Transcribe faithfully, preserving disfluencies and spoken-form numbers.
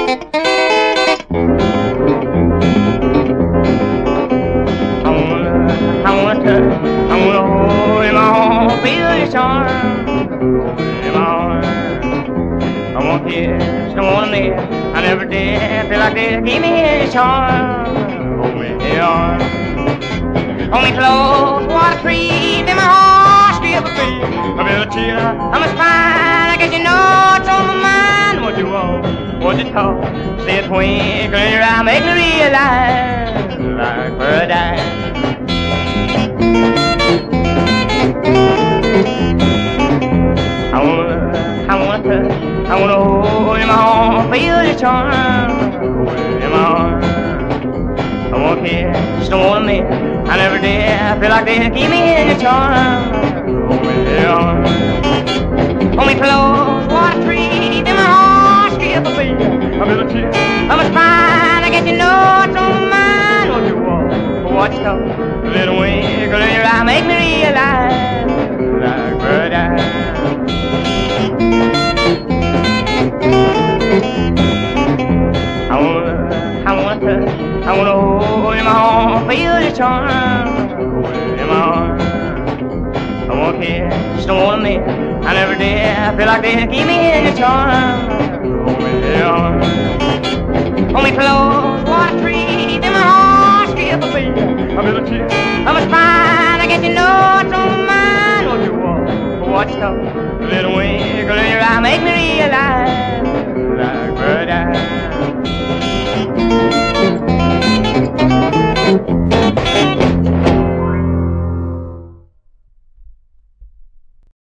I wanna touch, I wanna hold him on, feel his charm, hold him on. I wanna kiss, I wanna miss, I never did feel like this. Give me his charm, hold me on. Hold me close, what a treat, then my heart skip a beat. I feel a chill, I'm a spine, I guess you know what's on my mind. What you want, what you talk, see a twinkle in your eye, make me realize like paradise. I wanna, I wanna touch, I wanna hold him on, feel his charm, hold him on. I wanna kiss, don't wanna miss, I never did feel like this. Keep me in your charm, hold me on. Hold me close, what a treat, then my heart skip a beat. I feel a chill, I'm a spine, I guess you know what's on my mind. What you want, what you talk, a little wiggle in your eye, make me realize like paradise. I wanna, I wanna touch, I wanna hold him on, feel his charm, hold him on. I wanna kiss, don't wanna miss, I never did feel like this. Keep me in your charm, hold me on. Hold me close, what a treat, then my heart skip a beat. I feel a chill, I'm a spine, I guess you know what's on my mind. What you want, what you talk, a little wiggle in your eye, make me realize